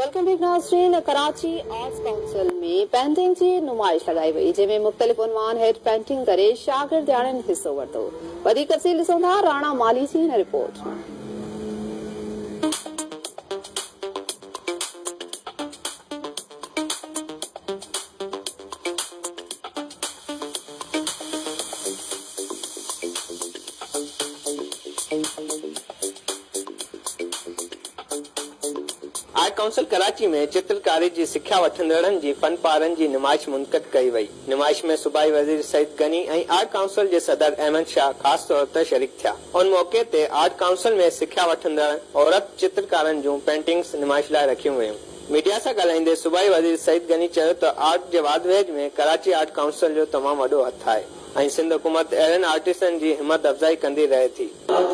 Welcome back नाज़रीन। Karachi arts council में painting की नुमाइश लगाई वई, जंहिंमें मुख़्तलिफ़ उन्वान हेठि पेंटिंग करे शागिर्दाणनि हिस्सो वरितो। वधीक तफ़सील ॾिसूं था राणा माली जी हिन रिपोर्ट में। आर्ट काउंसिल कराची में चित्रकारी जी सिख्या वठंदड़नि जी फनपारनि जी नुमाइश मुनक़िद कई वई। नुमाइश में सूबाई वज़ीर सईद गनी ऐं आर्ट काउंसिल जे सदर अहमद शाह ख़ास तौर ते शरीक थिया। उन मौके ते आर्ट काउंसिल में सिख्या वठंदड़ औरत चित्रकारनि जूं पेंटिंग्स नुमाइश लाइ रखियूं वयूं। मीडिया सां ॻाल्हाईंदे सूबाई वज़ीर सईद गनी चयो त आर्ट जे वाध वेझ में कराची आर्ट काउंसिल जो तमामु वॾो हथु आहे ऐं सिंध हुकूमत अहिड़नि आर्टिस्टनि जी हिम्मत अफ़ज़ाई कंदी रहे थी।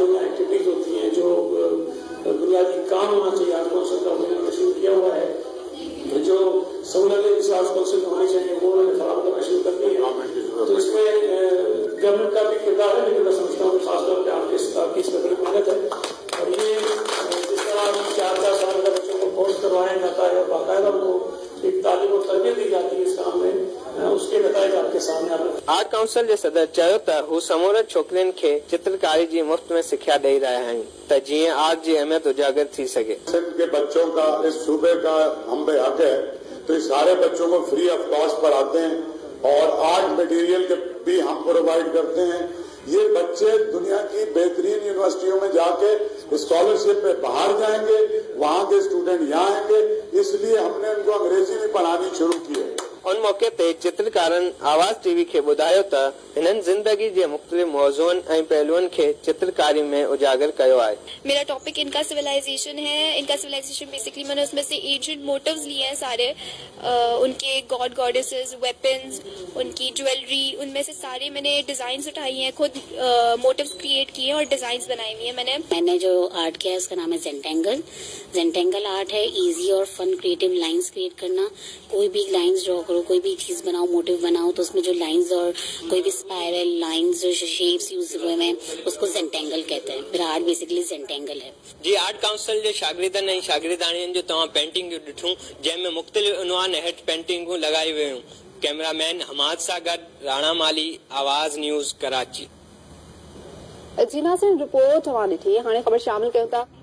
बुनियादी काम होना चाहिए। आर्ट काउंसिल का उन्होंने शुरू किया हुआ है, जो सहूलतें इस आर्ट काउंसिल में होनी चाहिए वो उन्होंने फराहम करना शुरू कर दी है। तो इसमें गवर्नमेंट का भी किरदार है, लेकिन मैं समझता हूँ खासतौर पर आर्टिस्ट की इसमें बड़ी मेहनत है। और ये जिस तरह 4-4 साल के बच्चों को कोर्स करवाया जाता है और बाकायदा उनको एक तालीम और तरबियत दी जाती है इस काम में, उसके नतीजे आपके सामने आ रहे हैं। आर्ट काउंसिल जे सदर चयो त हू समूरे छोकिरियुनि खे चित्रकारी जी मुफ्त में सिख्या ॾेई रहिया आहिनि त जीअं आर्ट जी अहमियत उजागर थी सके। सिंध के बच्चों का इस सूबे का हम पे हक है, तो इस सारे बच्चों को फ्री ऑफ कॉस्ट पढ़ाते हैं और आर्ट मटेरियल के भी हम प्रोवाइड करते हैं। ये बच्चे दुनिया की बेहतरीन यूनिवर्सिटियों में जाके स्कॉलरशिप पे बाहर जाएंगे, वहाँ के स्टूडेंट यहाँ आएंगे, इसलिए हमने उनको अंग्रेजी भी पढ़ानी शुरू की है। उन मौके ते चित्रकारनि आवाज़ टीवी खे ॿुधायो त हिननि ज़िंदगी जे मुख़्तलिफ़ मौज़ूअनि ऐं पहलुअनि खे चित्रकारी में उजागर कयो आहे। मेरा टॉपिक इनका सिविलाइजेशन है। इनका सिविलाइजेशन बेसिकली मैंने उसमें से एंशिएंट मोटिव्स लिए हैं सारे, उनके गॉड गॉडेसेस, वेपन्स, उनकी ज्वेलरी, उनमें से सारे मैंने डिजाइन्स उठाई हैं, खुद मोटिव्स क्रिएट किए और डिजाइन्स बनाई हुई हैं। मैंने जो आर्ट किया है उसका नाम है जेंटेंगल। जेंटेंगल आर्ट है इजी और फन क्रिएटिव लाइंस क्रिएट करना। कोई भी लाइंस ड्रॉ करो, कोई भी चीज बनाओ, मोटिव बनाओ, तो उसमें जो लाइंस और कोई भी स्पाइरल लाइंस जो शेप्स यूज हुए हैं उसको जेंटेंगल कहते हैं। मेरा आर्ट बेसिकली जेंटेंगल है। जी आर्ट काउंसिल जे शागिर्दनि ऐं शागिर्दाणियुनि जो तव्हां पेंटिंगूं ॾिठूं, जंहिंमें मुख़्तलिफ़ उनवान हेठि पेंटिंगूं लॻाई वयूं। कैमरामैन हमाद सां गॾु राणा माली, आवाज़ न्यूज़, कराची। जी नाज़रीन, रिपोर्ट तव्हां ॾिठी। हाणे ख़बर शामिल कयूं था